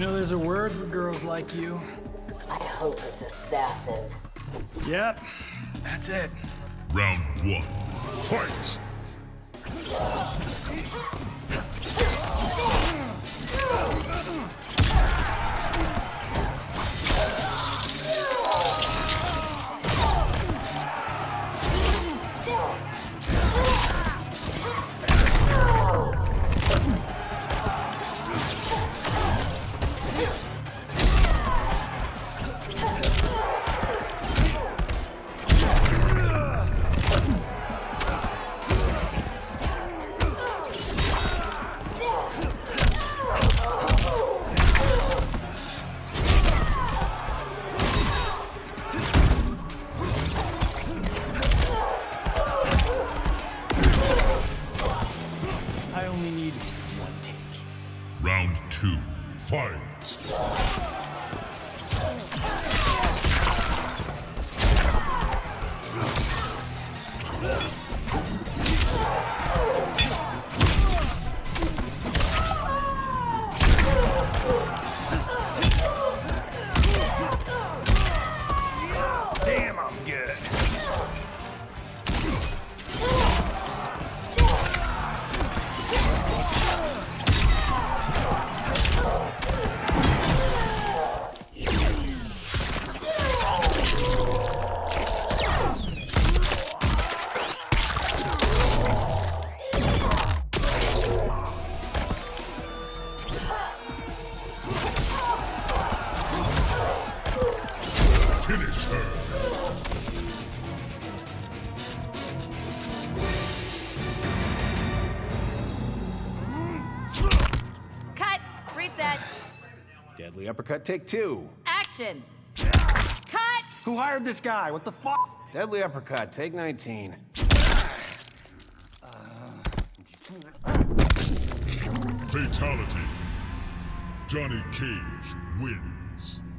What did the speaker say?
know there's a word for girls like you. I hope it's assassin. Yep, that's it. Round 1. Fight! I only need one take. Round 2. Fight! Damn, I'm good. Finish her! Cut! Reset! Deadly uppercut, take 2. Action! Cut! Who hired this guy? What the fuck? Deadly uppercut, take 19. Fatality. Johnny Cage wins.